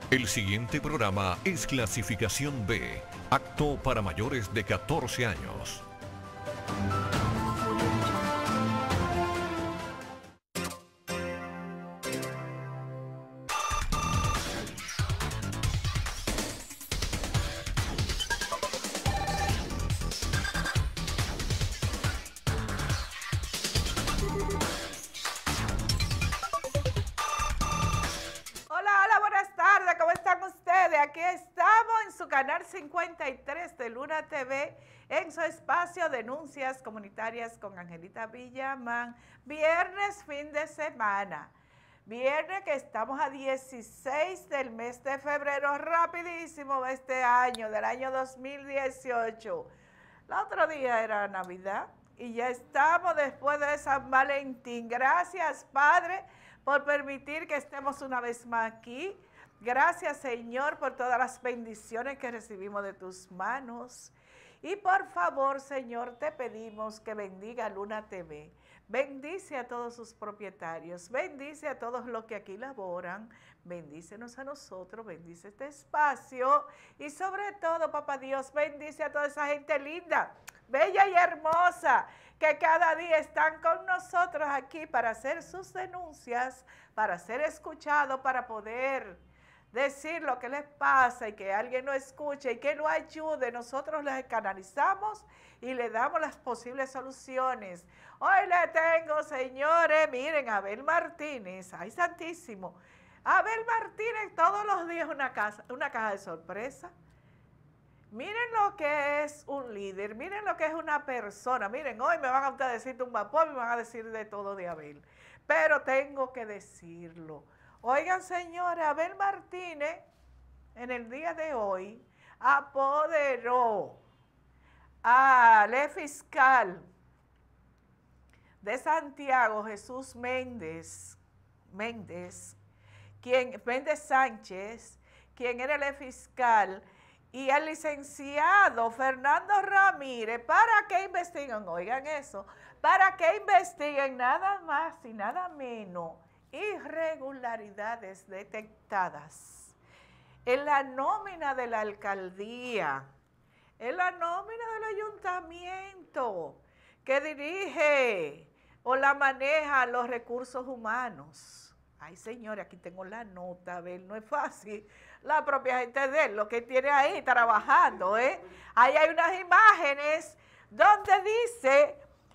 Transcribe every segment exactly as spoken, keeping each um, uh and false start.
El siguiente programa es clasificación B, apto para mayores de catorce años. cincuenta y tres de Luna T V en su espacio Denuncias Comunitarias con Angelita Villamán. Viernes, fin de semana. Viernes que estamos a dieciséis del mes de febrero, rapidísimo este año, del año dos mil dieciocho. El otro día era Navidad y ya estamos después de San Valentín. Gracias, Padre, por permitir que estemos una vez más aquí. Gracias, Señor, por todas las bendiciones que recibimos de tus manos. Y por favor, Señor, te pedimos que bendiga Luna T V. Bendice a todos sus propietarios, bendice a todos los que aquí laboran, bendícenos a nosotros, bendice este espacio. Y sobre todo, Papá Dios, bendice a toda esa gente linda, bella y hermosa, que cada día están con nosotros aquí para hacer sus denuncias, para ser escuchados, para poder decir lo que les pasa y que alguien lo escuche y que lo ayude. Nosotros les canalizamos y le damos las posibles soluciones. Hoy le tengo, señores, miren, Abel Martínez, ay santísimo, Abel Martínez todos los días una, casa, una caja de sorpresa. Miren lo que es un líder, miren lo que es una persona. Miren, hoy me van a ustedes decir tumbapop y me van a decir de todo de Abel, pero tengo que decirlo. Oigan, señores, Abel Martínez en el día de hoy apoderó al fiscal de Santiago, Jesús Méndez, Méndez, quien, Méndez Sánchez, quien era el fiscal, y al licenciado Fernando Ramírez, para que investiguen, oigan eso, para que investiguen nada más y nada menos irregularidades detectadas en la nómina de la alcaldía, en la nómina del ayuntamiento que dirige o la maneja los recursos humanos. Ay, señores, aquí tengo la nota, a ver, no es fácil. La propia gente de él, lo que tiene ahí trabajando, ¿eh? Ahí hay unas imágenes donde dice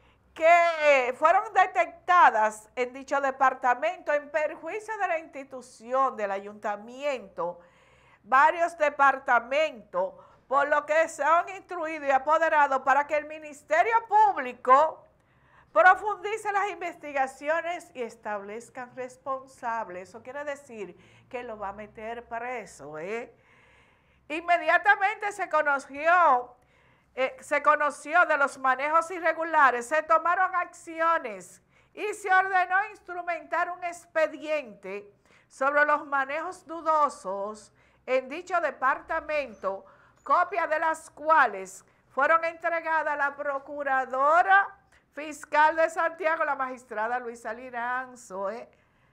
que fueron detectadas en dicho departamento en perjuicio de la institución del ayuntamiento, varios departamentos, por lo que se han instruido y apoderado para que el Ministerio Público profundice las investigaciones y establezcan responsables. Eso quiere decir que lo va a meter preso, ¿eh? Inmediatamente se conoció Eh, se conoció de los manejos irregulares, se tomaron acciones y se ordenó instrumentar un expediente sobre los manejos dudosos en dicho departamento, copias de las cuales fueron entregadas a la Procuradora Fiscal de Santiago, la magistrada Luisa Liranzo. ¿eh?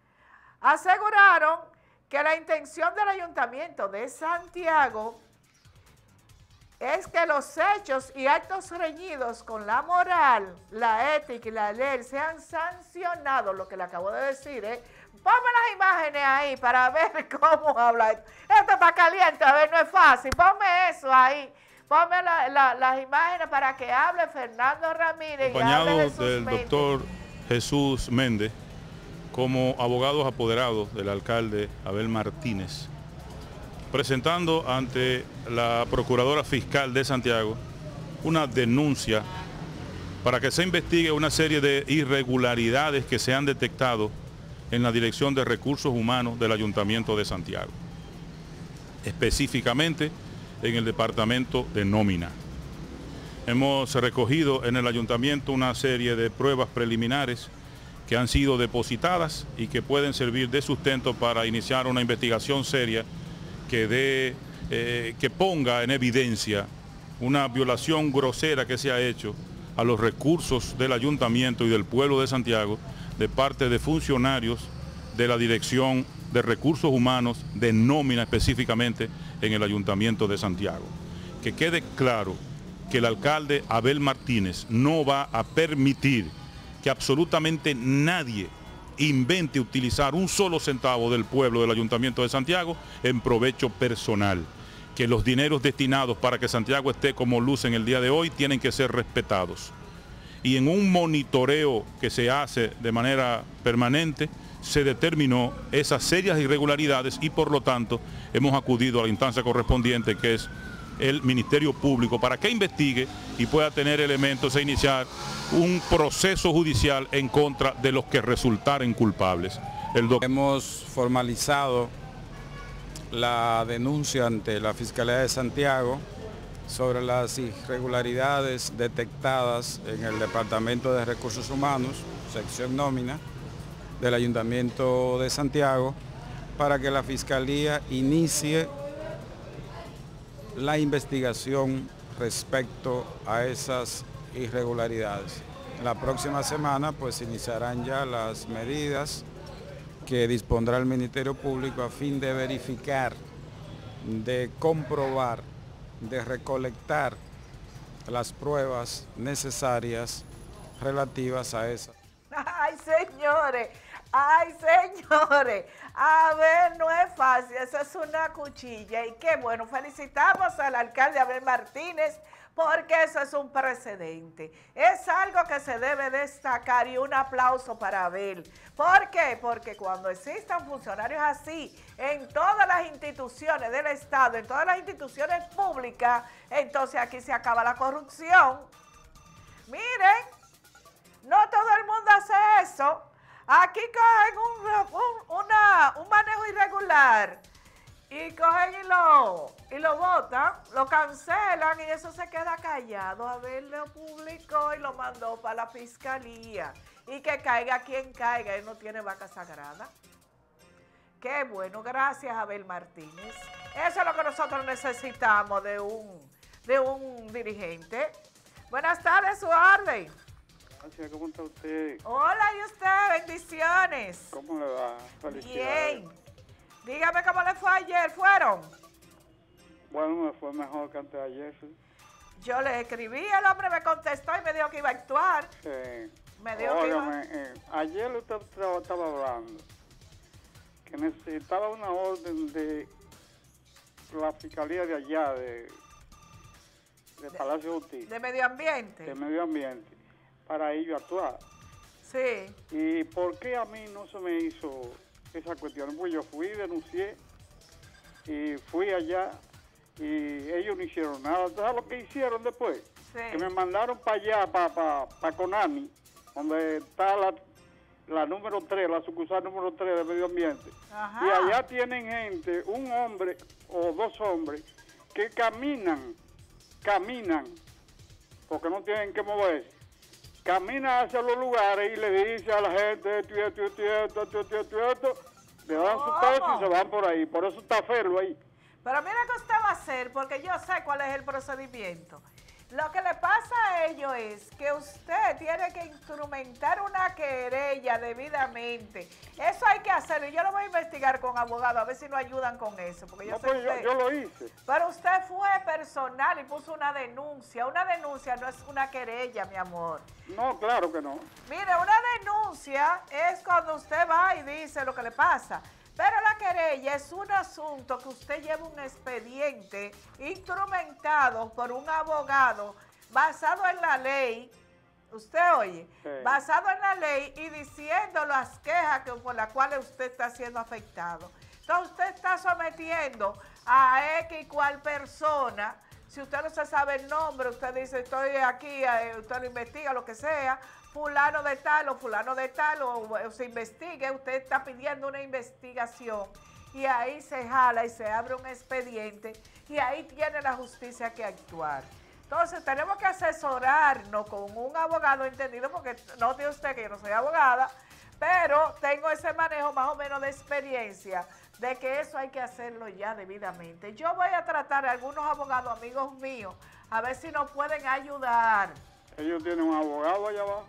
Aseguraron que la intención del Ayuntamiento de Santiago es que los hechos y actos reñidos con la moral, la ética y la ley sean sancionados, lo que le acabo de decir, ¿eh? Ponme las imágenes ahí para ver cómo habla. Esto está caliente, a ver, no es fácil. Ponme eso ahí. Ponme la, la, las imágenes para que hable Fernando Ramírez. Acompañado y hable Jesús del Méndez. doctor Jesús Méndez, como abogados apoderados del alcalde Abel Martínez, presentando ante la Procuradora Fiscal de Santiago una denuncia para que se investigue una serie de irregularidades que se han detectado en la Dirección de Recursos Humanos del Ayuntamiento de Santiago, específicamente en el departamento de nómina. Hemos recogido en el ayuntamiento una serie de pruebas preliminares que han sido depositadas y que pueden servir de sustento para iniciar una investigación seria que, dé, eh, que ponga en evidencia una violación grosera que se ha hecho a los recursos del ayuntamiento y del pueblo de Santiago de parte de funcionarios de la Dirección de Recursos Humanos de nómina específicamente en el Ayuntamiento de Santiago. Que quede claro que el alcalde Abel Martínez no va a permitir que absolutamente nadie invente utilizar un solo centavo del pueblo del Ayuntamiento de Santiago en provecho personal. Que los dineros destinados para que Santiago esté como luce en el día de hoy tienen que ser respetados. Y en un monitoreo que se hace de manera permanente, se determinó esas serias irregularidades y por lo tanto hemos acudido a la instancia correspondiente, que es el Ministerio Público, para que investigue y pueda tener elementos e iniciar un proceso judicial en contra de los que resultaren culpables. El doc- Hemos formalizado la denuncia ante la Fiscalía de Santiago sobre las irregularidades detectadas en el Departamento de Recursos Humanos, sección nómina, del Ayuntamiento de Santiago, para que la Fiscalía inicie la investigación respecto a esas irregularidades. La próxima semana pues iniciarán ya las medidas que dispondrá el Ministerio Público a fin de verificar, de comprobar, de recolectar las pruebas necesarias relativas a esa. Ay, señores, ay, señores, a ver, no es fácil, eso es una cuchilla y qué bueno, felicitamos al alcalde Abel Martínez porque eso es un precedente, es algo que se debe destacar y un aplauso para Abel. ¿Por qué? Porque cuando existan funcionarios así en todas las instituciones del Estado, en todas las instituciones públicas, entonces aquí se acaba la corrupción. Miren, no todo el mundo hace eso. Aquí cogen un, un, una, un manejo irregular y cogen y lo, y lo botan, lo cancelan y eso se queda callado. Abel lo publicó y lo mandó para la fiscalía. Y que caiga quien caiga, él no tiene vaca sagrada. Qué bueno, gracias Abel Martínez. Eso es lo que nosotros necesitamos de un, de un dirigente. Buenas tardes, Suarde. Gracias, ¿cómo está usted? Hola, ¿y usted? Bendiciones. ¿Cómo le va? Felicidades. Bien. Dígame cómo le fue ayer, ¿fueron? Bueno, me fue mejor que antes de ayer, sí. Yo le escribí, el hombre me contestó y me dijo que iba a actuar. Sí. Me dijo que iba... eh, ayer usted estaba hablando que necesitaba una orden de la fiscalía de allá, de, de Palacio de Justicia. De medio ambiente. De medio ambiente, para ellos actuar. Sí. ¿Y por qué a mí no se me hizo esa cuestión? Pues yo fui, denuncié y fui allá y ellos no hicieron nada. ¿Sabes lo que hicieron después? Sí. Que me mandaron para allá, para pa, pa Conani, donde está la, la número tres, la sucursal número tres de medio ambiente. Ajá. Y allá tienen gente, un hombre o dos hombres, que caminan, caminan, porque no tienen que moverse. Camina hacia los lugares y le dice a la gente, esto, esto, esto, esto, esto, esto, esto, esto, le dan su peso y se van por ahí. Por eso está feo ahí. Pero mira qué usted va a hacer, porque yo sé cuál es el procedimiento. Lo que le pasa a ellos es que usted tiene que instrumentar una querella debidamente. Eso hay que hacerlo. Y yo lo voy a investigar con abogados, a ver si nos ayudan con eso. Porque yo No, sé pues usted, yo, yo lo hice. Pero usted fue personal y puso una denuncia. Una denuncia no es una querella, mi amor. No, claro que no. Mire, una denuncia es cuando usted va y dice lo que le pasa. Pero la querella es un asunto que usted lleva un expediente instrumentado por un abogado basado en la ley, usted oye, Sí. basado en la ley y diciendo las quejas que, por las cuales usted está siendo afectado. Entonces usted está sometiendo a X y cual persona. Si usted no se sabe el nombre, usted dice, estoy aquí, usted lo investiga, lo que sea, fulano de tal o fulano de tal, o, o se investigue, usted está pidiendo una investigación y ahí se jala y se abre un expediente y ahí tiene la justicia que actuar. Entonces tenemos que asesorarnos con un abogado entendido, porque no tiene usted que yo no soy abogada, pero tengo ese manejo más o menos de experiencia de que eso hay que hacerlo ya debidamente. Yo voy a tratar a algunos abogados, amigos míos, a ver si nos pueden ayudar. Ellos tienen un abogado allá abajo.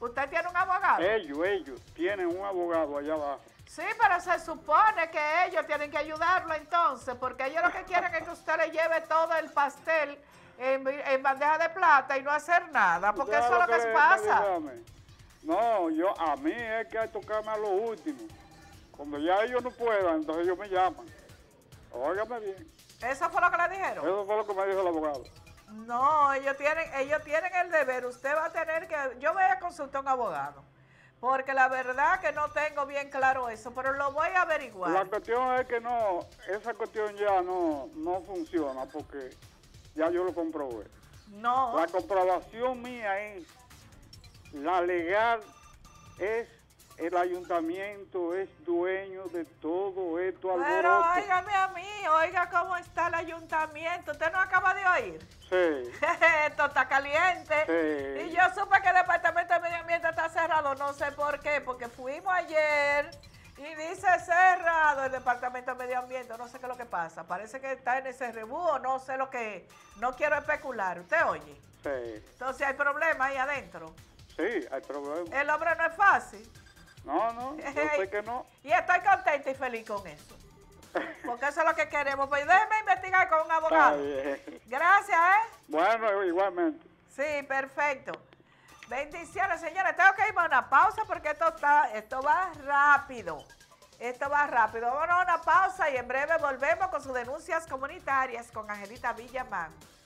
¿Usted tiene un abogado? Ellos, ellos tienen un abogado allá abajo. Sí, pero se supone que ellos tienen que ayudarlo entonces, porque ellos lo que quieren es que usted le lleve todo el pastel en, en bandeja de plata y no hacer nada, porque eso es lo que, que pasa. No, yo a mí es que hay que tocarme a lo último. Cuando ya ellos no puedan, entonces ellos me llaman. Óigame bien. ¿Eso fue lo que le dijeron? Eso fue lo que me dijo el abogado. No, ellos tienen, ellos tienen el deber. Usted va a tener que... Yo voy a consultar a un abogado. Porque la verdad que no tengo bien claro eso, pero lo voy a averiguar. La cuestión es que no, esa cuestión ya no, no funciona porque ya yo lo comprobé. No. La comprobación mía es, la legal es, el ayuntamiento es dueño de todo esto alboroto. Pero óigame a mí, oiga cómo está el ayuntamiento. ¿Usted no acaba de oír? Sí. Esto está caliente. Sí. Y yo supe que el Departamento de Medio Ambiente está cerrado, no sé por qué, porque fuimos ayer y dice cerrado el Departamento de Medio Ambiente, no sé qué es lo que pasa. Parece que está en ese rebú, no sé lo que es. No quiero especular, ¿usted oye? Sí. Entonces hay problemas ahí adentro. Sí, hay problemas. El hombre no es fácil. No, no, yo sé que no. Y estoy contenta y feliz con eso. Porque eso es lo que queremos. Pues déjeme investigar con un abogado. Gracias, ¿eh? Bueno, igualmente. Sí, perfecto. Bendiciones, señores. Tengo que irme a una pausa porque esto está, esto va rápido. Esto va rápido. Vamos a una pausa y en breve volvemos con sus denuncias comunitarias con Angelita Villamán.